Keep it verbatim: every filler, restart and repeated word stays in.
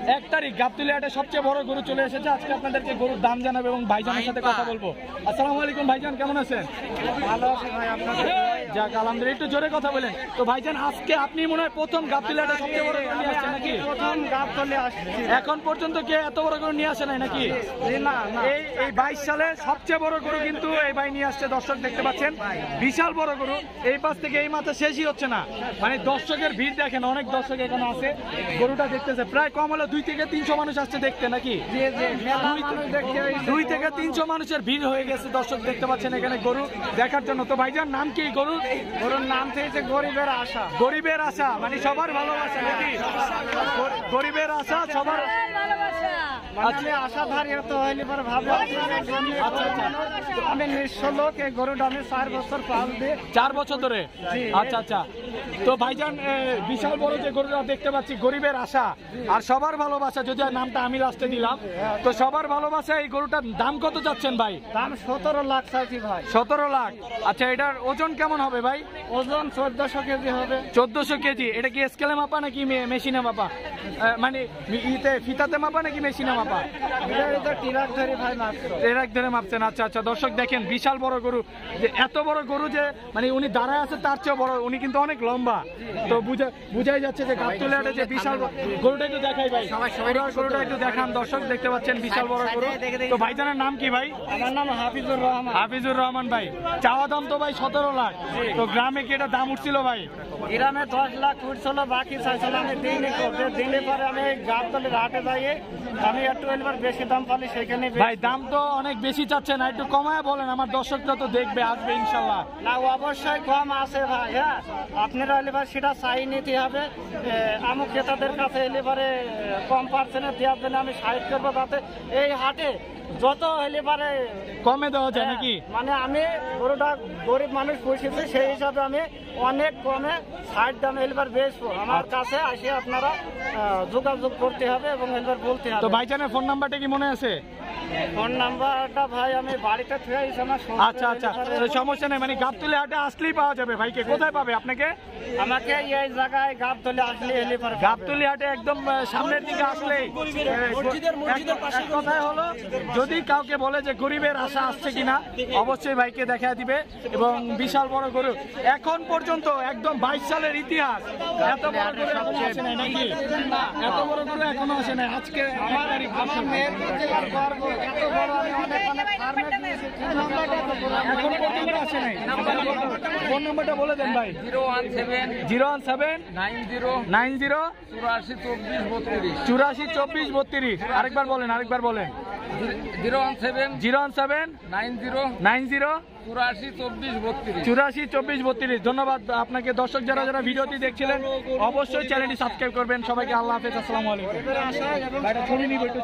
এক তারিখ গাবতলী হাটে সবচেয়ে বড় গরু চলে এসেছে। আজকে আপনাদেরকে গরুর দাম জানাবো এবং ভাইজানের সাথে কথা বলবো। আসসালামু আলাইকুম ভাইজান, কেমন আছেন? ভালো আছি ভাই, আপনাদের যাক আলহামদুলিল্লাহ, একটু জোরে কথা বলেন। তো ভাইজান আজকে আপনি মনে হয় প্রথম গাবতলী হাটে সবচেয়ে বড় গরু নিয়ে আসছেন নাকি? প্রথম গাবতলী আসছি। এখন পর্যন্ত কে এত বড় গরু নিয়ে আসে নাই নাকি? না না, এই এই বাইশ সালে সবচেয়ে বড় গরু কিন্তু এই ভাই নিয়ে আসছে। দর্শক দেখতে পাচ্ছেন বিশাল বড় গরু, এই পাশ থেকে এই মাথা শেষই হচ্ছে না। মানে দর্শকের ভিড় দেখেন, অনেক দর্শক এখানে আছে গরুটা দেখতেছে। প্রায় কম হলো দুই থেকে তিনশো মানুষ আসছে দেখতে নাকি? দুই থেকে তিনশো মানুষের ভিড় হয়ে গেছে দর্শক দেখতে পাচ্ছেন এখানে গরু দেখার জন্য। তো ভাইজান নাম কি গরু? গরুর নাম থেকে গরিবের আশা। গরিবের আশা মানে সবার ভালোবাসা নাকি? গরিবের আশা সবার আমি আশাধারী হতে হইলে পরে ভাবে আমি নিঃস্ব লোক, এই গরুটা আমি চার বছর পাল দিয়ে চার বছর ধরে। আচ্ছা আচ্ছা, তো ভাইজান বিশাল বড় যে গরুটা দেখতে পাচ্ছি গরিবের আশা আর সবার ভালোবাসা, যদি নামটা আমি লাস্টে দিলাম, তো সবার ভালোবাসা এই গরুটার দাম কত চাচ্ছেন ভাই? দাম সতেরো লাখ চাইছি ভাই। সতেরো লাখ। আচ্ছা, এটার ওজন কেমন হবে ভাই? ওজন চোদ্দশো কেজি হবে। চোদ্দশো কেজি। এটা কি স্কেলে মাপা নাকি মেশিনে মাপা? মানে ইতে ফিতাতে মাপা নাকি মেশিনে মাপা? টিরাক ধরে ভাই মাপছে। টিরাক ধরে মাপছেন। আচ্ছা আচ্ছা, দর্শক দেখেন বিশাল বড় গরু, যে এত বড় গরু যে মানে উনি দাঁড়ায় আছে তার চেয়ে বড়, উনি কিন্তু অনেক লম্বা। তো বুঝা বুঝাই যাচ্ছে যে গাবতলী হাটে যে বিশাল গরুটা একটু দেখাই ভাই, গরুটা একটু দেখান। দর্শক দেখতে পাচ্ছেন বিশাল বড় গরু। তো ভাইজানের নাম কি ভাই? আমার নাম হাফিজুর রহমান। হাফিজুর রহমান ভাই। চাওয়া দাম তো ভাই সতেরো লাখ। তো গ্রামে কি এটা দাম উঠছিল ভাই? গ্রামে দশ লাখ উঠছিল, বাকি চাইছিল আমি দিনে করতে দিনে পরে আমি গাবতলীর হাটে যাই, আমি একটু এবার বেশি দাম পালি সেখানে। ভাই দাম তো অনেক বেশি চাচ্ছে না, একটু কমায় বলেন, আমার দর্শকরা তো দেখবে আসবে ইনশাল্লাহ। না অবশ্যই কম আছে ভাই। হ্যাঁ, আপনারা এবার সেটা চাই নিতে হবে। আমি ক্রেতাদের কাছে এলে পরে কম পার্সেন্টে দেওয়ার জন্য আমি সাহায্য করবো, যাতে এই হাটে যত হলে পারে কমে দেওয়া যায় নাকি? মানে আমি গরুটা গরিব মানুষ পুষেছি, সেই হিসাবে আমি অনেক কমে ষাট দামে এলবার বেচবো। আমার কাছে আসে আপনারা যোগাযোগ করতে হবে এবং এলবার বলতে হবে। তো ভাইজানের ফোন নাম্বারটা কি মনে আছে? ফোন নাম্বারটা ভাই আমি বাড়িতে থেকে আমার। আচ্ছা আচ্ছা, সমস্যা নেই, মানে গাবতলী হাটে আসলেই পাওয়া যাবে। ভাইকে কোথায় পাবে আপনাকে? আমাকে এই জায়গায় গাবতলী আসলে এলে পারে। গাবতলী হাটে একদম সামনের দিকে আসলেই কথাই হলো, যদি কাউকে বলে যে গরিবের আশা আসছে কিনা, অবশ্যই ভাইকে দেখা দিবে। এবং বিশাল বড় গরু এখন পর্যন্ত একদম বাইশ সালের ইতিহাস, এত বড় গরু এখনো আসে নাই নাকি? এত বড় গরু এখনো আসে নাই। আজকে আমার আমার মেয়ের গর্ব, এত বড় আমি অনেক অনেক এখন পর্যন্ত আসে নাই। ফোন নাম্বারটা বলে দেন ভাই। Zero one seven zero one seven nine zero nine zero চুরাশি চব্বিশ বত্রিশ চুরাশি চব্বিশ বত্রিশ। আরেকবার বলেন, আরেকবার বলেন। Zero one seven zero one seven nine zero nine zero চুরাশি চব্বিশ বত্রিশ চুরাশি চব্বিশ বত্রিশ। ধন্যবাদ আপনাকে। দর্শক যারা যারা ভিডিওটি দেখছিলেন অবশ্যই চ্যানেলটি সাবস্ক্রাইব করবেন। সবাইকে আল্লাহ হাফেজ, আসসালামু আলাইকুম।